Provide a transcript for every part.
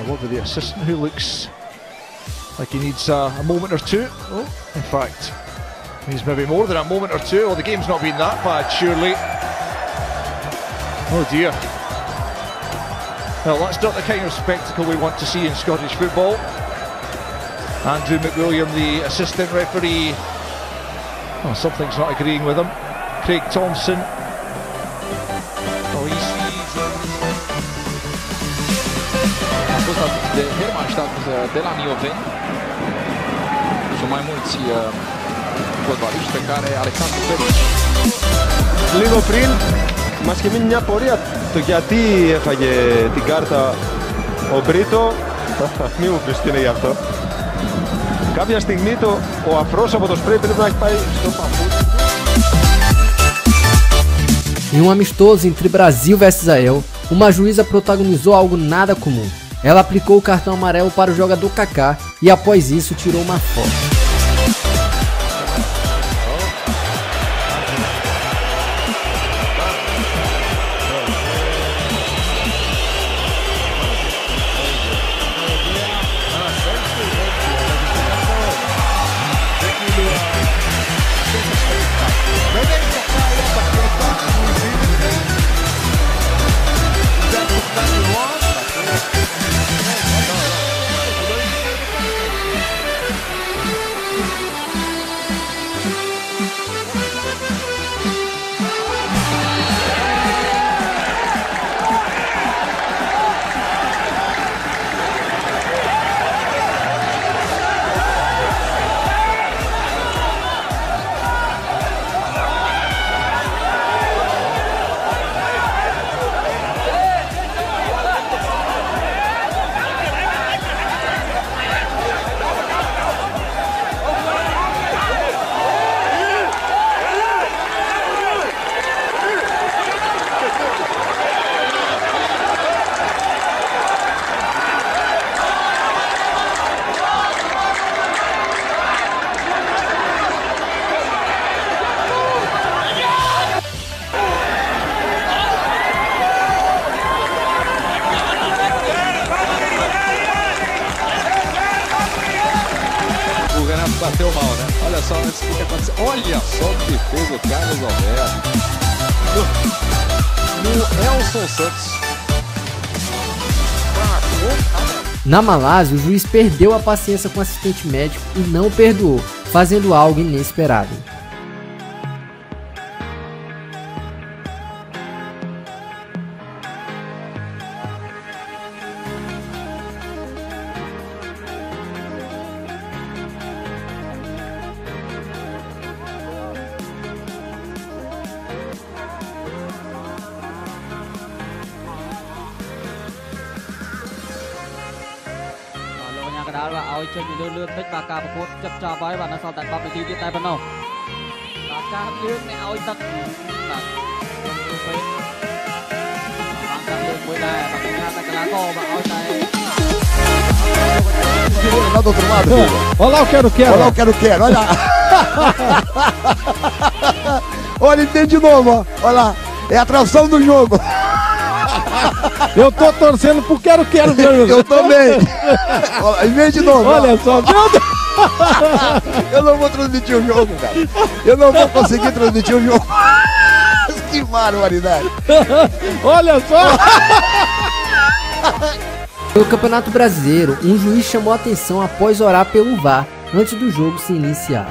Over the assistant who looks like he needs a moment or two. Oh, in fact, he's maybe more than a moment or two. Oh, the game's not been that bad, surely. Oh dear. Well, that's not the kind of spectacle we want to see in Scottish football. Andrew McWilliam, the assistant referee. Oh, something's not agreeing with him. Craig Thompson. Oh, he sees... A fost de Hermannstadt de la Mioveni. Sunt mai mulți fotbaliști pe care Alexandru Perici. Λίγο πριν μας είχε μείνει μια πορεία το γιατί έφαγε την κάρτα ο Μπρίτο. Μη μου πεις τι είναι γι' αυτό. Κάποια στιγμή ο αφρός από το σπρέι πρέπει να έχει πάει στο παπούτσι. Em um amistoso entre Brasil vs Israel, uma juíza protagonizou algo nada comum. Ela aplicou o cartão amarelo para o jogador Kaká e após isso tirou uma foto. Bateu mal, né? Olha só antes do que aconteceu. Olha só o que fez o Carlos Alberto. No Elson Santos. Na Malásia, o juiz perdeu a paciência com o assistente médico e não perdoou, fazendo algo inesperado. Lá do outro lado, olha lá o quero-quero. Olha lá o quero-quero, olha lá. Olha, ele tem de novo, ó. Olha lá. É a atração do jogo. Eu tô torcendo pro quero-quero, meu Deus. Eu também. Olha, vem de novo. Olha só, meu Deus. Eu não vou transmitir o jogo, cara. Eu não vou conseguir transmitir o jogo. Que barbaridade. Olha só. No Campeonato Brasileiro, um juiz chamou a atenção após orar pelo VAR antes do jogo se iniciar.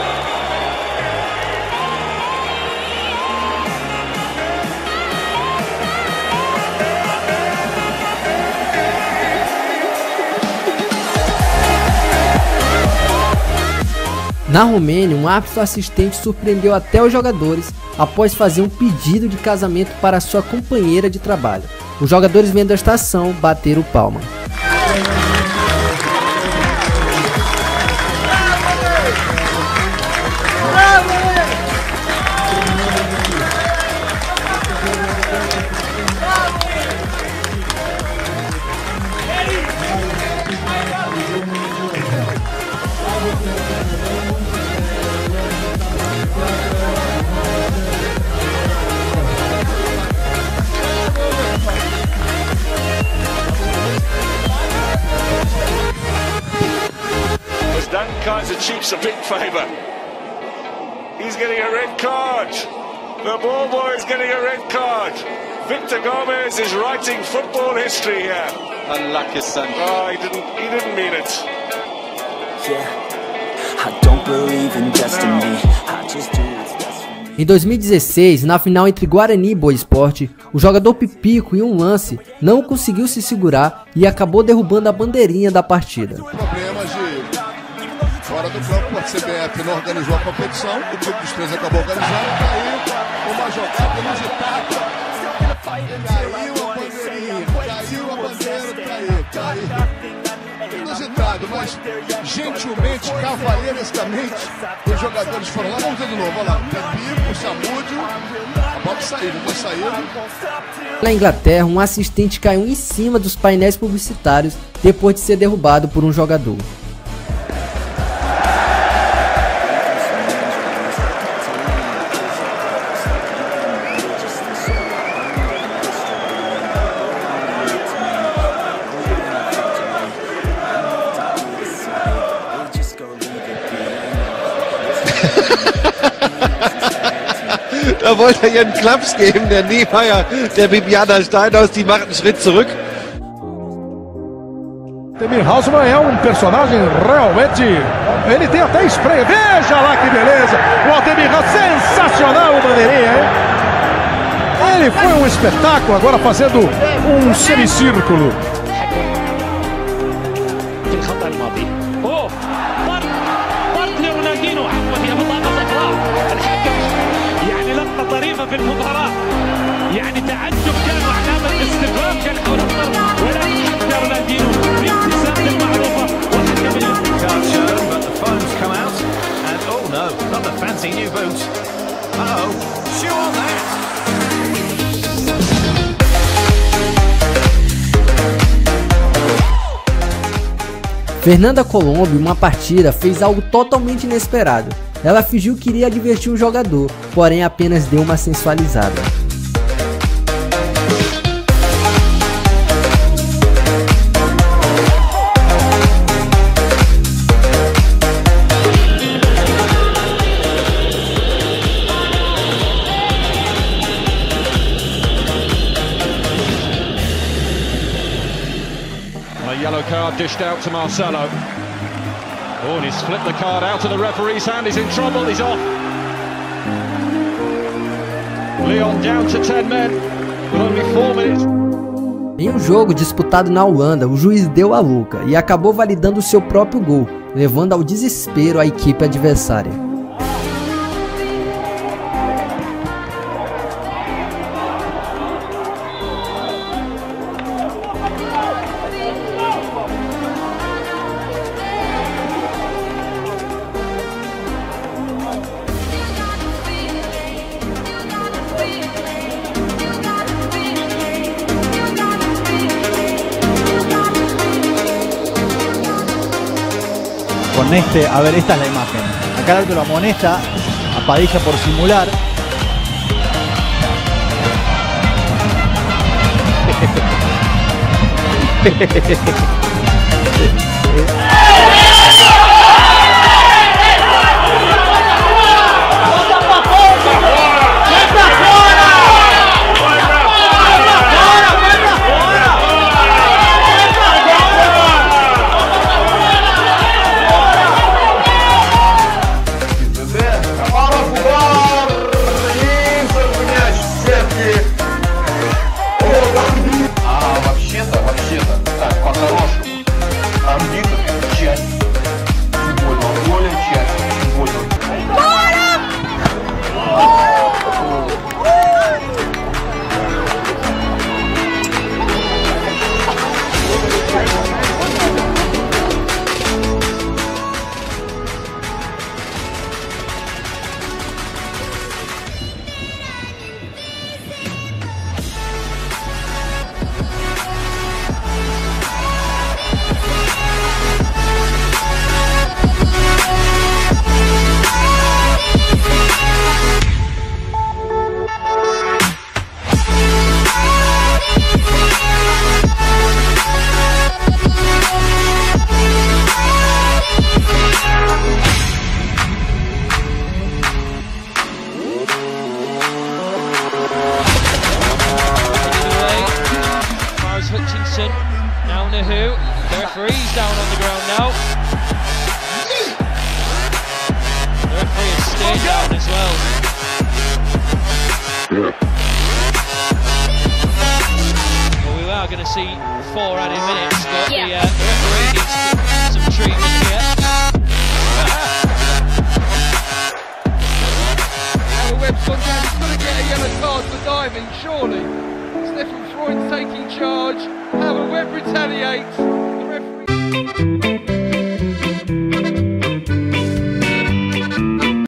Na Romênia, um árbitro assistente surpreendeu até os jogadores após fazer um pedido de casamento para sua companheira de trabalho. Os jogadores vendo esta ação bateram palma. Chiefs a big favour. He's getting a red card. The ball boy is getting a red card. Victor Gomez is writing football history here. Unlucky son. Oh, he didn't mean it. I don't believe in destiny. I just do what's best for me. Em 2016, na final entre Guarani e Boa Esporte, o jogador Pipico, em um lance, não conseguiu se segurar e acabou derrubando a bandeirinha da partida. Problemas de fora do campo, a CBF não organizou a competição, o grupo dos três acabou organizando, caiu uma jogada inusitada. Caiu a bandeirinha, caiu a bandeira, caiu. Inusitado, mas gentilmente, cavalheirescamente, os jogadores foram lá. Vamos ver de novo, olha lá. Pipico, Samúdio, a bola saiu, não saiu. Na Inglaterra, um assistente caiu em cima dos painéis publicitários depois de ser derrubado por um jogador. Da wollte er ihren Klaps geben, der Niemeyer, der Bibiana Steinhaus, die macht einen Schritt zurück. Demir Hausmann é personagem realmente... Ele tem até spray. Veja lá que beleza! O Ademir Hausmann, sensacional o bandeirinha, hein? Ele foi espetáculo, agora fazendo semicírculo. في المباراة يعني تعجب كانوا علامة استغراب كان حول الضرب ولكن حتى رونالدينو بابتسامة المعروفة Can't show, but the phones come out and oh no, not the fancy new boots. Uh-oh, chew on that. Fernanda Colombo, em uma partida, fez algo totalmente inesperado. Ela fingiu que iria divertir um jogador, porém apenas deu uma sensualizada. A yellow card dished out to Marcelo. Oh, and he's flipped the card out of the referee's hand. He's in trouble. He's off. Leon down to 10 men with only 4 minutes. Em um jogo disputado na Holanda, o juiz deu a louca e acabou validando o seu próprio gol, levando ao desespero a equipe adversária. A ver, esta es la imagen. Acá el árbitro lo amonesta a Padilla por simular. вообще-то, так, по-хорошему, арбитры who. The referee's down on the ground now. The referee has stayed down as well. Well, we are going to see 4 added minutes, but the referee needs some treatment here. Webb's gone down, he's got to get a yellow card for diving, surely. Stefan Freund's taking charge. Howard Webb retaliates.